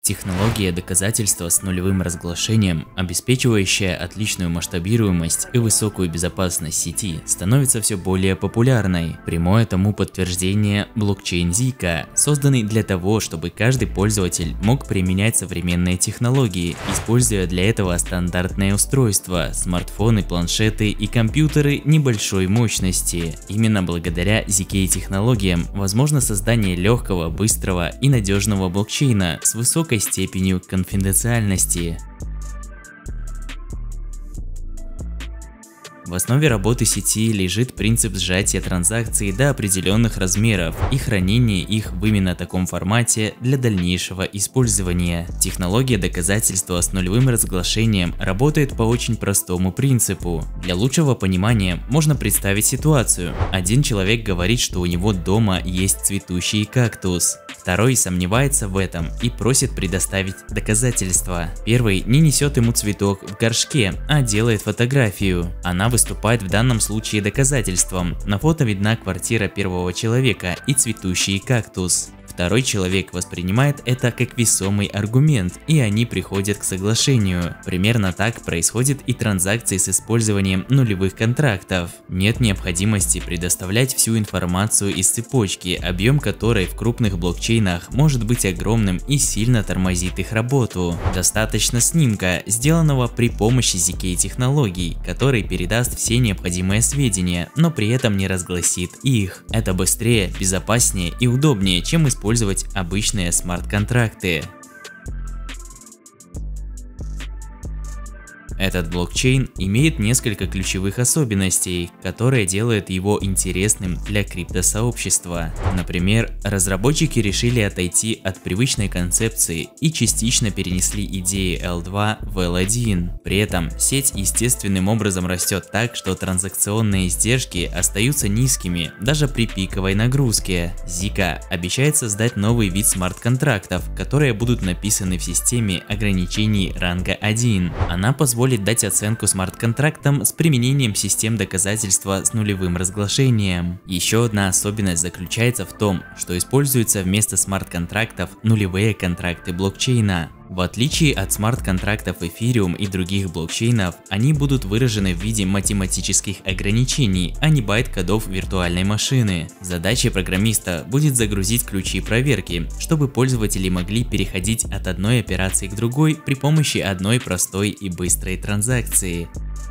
Технология доказательства с нулевым разглашением, обеспечивающая отличную масштабируемость и высокую безопасность сети, становится все более популярной. Прямое тому подтверждение блокчейн Zika, созданный для того, чтобы каждый пользователь мог применять современные технологии, используя для этого стандартные устройства, смартфоны, планшеты и компьютеры небольшой мощности. Именно благодаря ZK технологиям возможно создание легкого, быстрого и надежного блокчейна с высокой степенью конфиденциальности. В основе работы сети лежит принцип сжатия транзакций до определенных размеров и хранения их в именно таком формате для дальнейшего использования. Технология доказательства с нулевым разглашением работает по очень простому принципу. Для лучшего понимания можно представить ситуацию. Один человек говорит, что у него дома есть цветущий кактус. Второй сомневается в этом и просит предоставить доказательства. Первый не несет ему цветок в горшке, а делает фотографию. Она выступает в данном случае доказательством. На фото видна квартира первого человека и цветущий кактус. Второй человек воспринимает это как весомый аргумент, и они приходят к соглашению. Примерно так происходит и транзакции с использованием нулевых контрактов. Нет необходимости предоставлять всю информацию из цепочки, объем которой в крупных блокчейнах может быть огромным и сильно тормозит их работу. Достаточно снимка, сделанного при помощи ZK технологий, который передаст все необходимые сведения, но при этом не разгласит их. Это быстрее, безопаснее и удобнее, чем использовать обычные смарт-контракты. Этот блокчейн имеет несколько ключевых особенностей, которые делают его интересным для криптосообщества. Например, разработчики решили отойти от привычной концепции и частично перенесли идеи L2 в L1. При этом сеть естественным образом растет так, что транзакционные издержки остаются низкими даже при пиковой нагрузке. Zika обещает создать новый вид смарт-контрактов, которые будут написаны в системе ограничений ранга 1. Она позволит дать оценку смарт-контрактам с применением систем доказательства с нулевым разглашением. Еще одна особенность заключается в том, что используются вместо смарт-контрактов нулевые контракты блокчейна. В отличие от смарт-контрактов Ethereum и других блокчейнов, они будут выражены в виде математических ограничений, а не байт-кодов виртуальной машины. Задачей программиста будет загрузить ключи проверки, чтобы пользователи могли переходить от одной операции к другой при помощи одной простой и быстрой транзакции.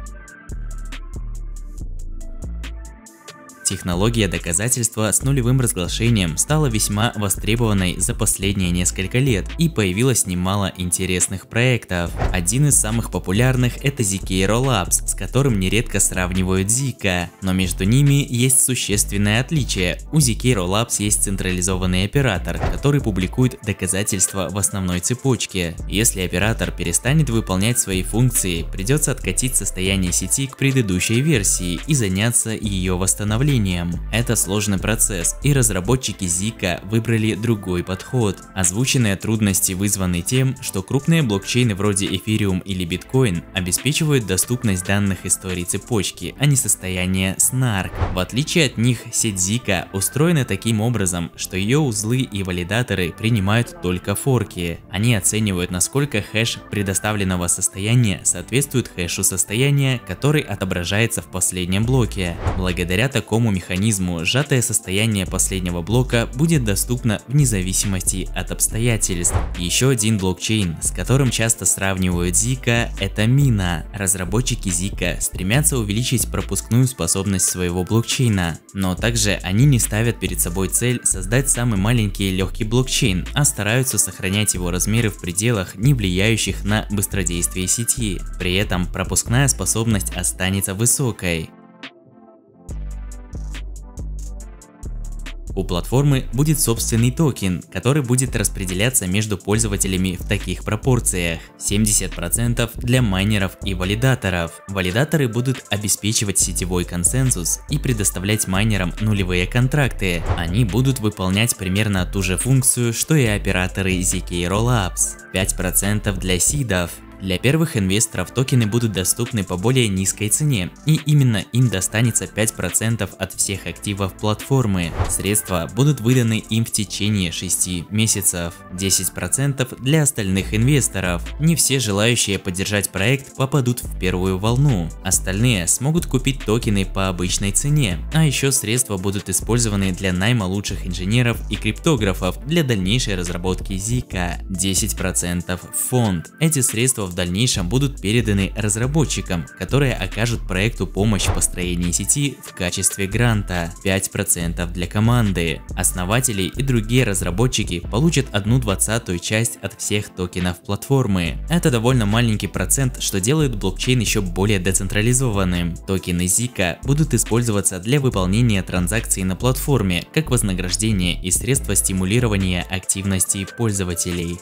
Технология доказательства с нулевым разглашением стала весьма востребованной за последние несколько лет, и появилось немало интересных проектов. Один из самых популярных — это ZK Rollups, с которым нередко сравнивают Zika, но между ними есть существенное отличие. У ZK Rollups есть централизованный оператор, который публикует доказательства в основной цепочке. Если оператор перестанет выполнять свои функции, придется откатить состояние сети к предыдущей версии и заняться ее восстановлением. Это сложный процесс, и разработчики Zika выбрали другой подход. Озвученные трудности вызваны тем, что крупные блокчейны вроде Ethereum или Bitcoin обеспечивают доступность данных историй цепочки, а не состояние Snark. В отличие от них, сеть Zika устроена таким образом, что ее узлы и валидаторы принимают только форки. Они оценивают, насколько хэш предоставленного состояния соответствует хэшу состояния, который отображается в последнем блоке. Благодаря такому механизму сжатое состояние последнего блока будет доступно вне зависимости от обстоятельств. Еще один блокчейн, с которым часто сравнивают Zika, это Mina. Разработчики Zika стремятся увеличить пропускную способность своего блокчейна, но также они не ставят перед собой цель создать самый маленький и легкий блокчейн, а стараются сохранять его размеры в пределах, не влияющих на быстродействие сети. При этом пропускная способность останется высокой. У платформы будет собственный токен, который будет распределяться между пользователями в таких пропорциях: 70% для майнеров и валидаторов. Валидаторы будут обеспечивать сетевой консенсус и предоставлять майнерам нулевые контракты. Они будут выполнять примерно ту же функцию, что и операторы ZK Rollups. 5% для сидов. Для первых инвесторов токены будут доступны по более низкой цене, и именно им достанется 5% от всех активов платформы. Средства будут выданы им в течение 6 месяцев, 10% для остальных инвесторов. Не все желающие поддержать проект попадут в первую волну, остальные смогут купить токены по обычной цене, а еще средства будут использованы для найма лучших инженеров и криптографов для дальнейшей разработки Zika. 10% в фонд. Эти средства в дальнейшем будут переданы разработчикам, которые окажут проекту помощь в построении сети в качестве гранта. 5% для команды. Основатели и другие разработчики получат 1/20 часть от всех токенов платформы. Это довольно маленький процент, что делает блокчейн еще более децентрализованным. Токены Zika будут использоваться для выполнения транзакций на платформе как вознаграждение и средство стимулирования активности пользователей.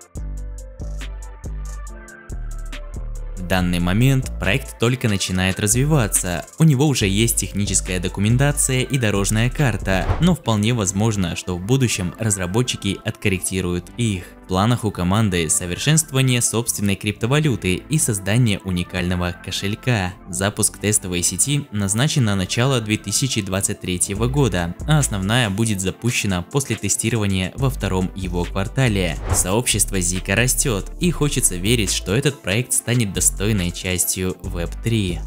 В данный момент проект только начинает развиваться, у него уже есть техническая документация и дорожная карта, но вполне возможно, что в будущем разработчики откорректируют их. В планах у команды совершенствование собственной криптовалюты и создание уникального кошелька. Запуск тестовой сети назначен на начало 2023 года, а основная будет запущена после тестирования во втором его квартале. Сообщество Zika растет, и хочется верить, что этот проект станет достойной частью Web3.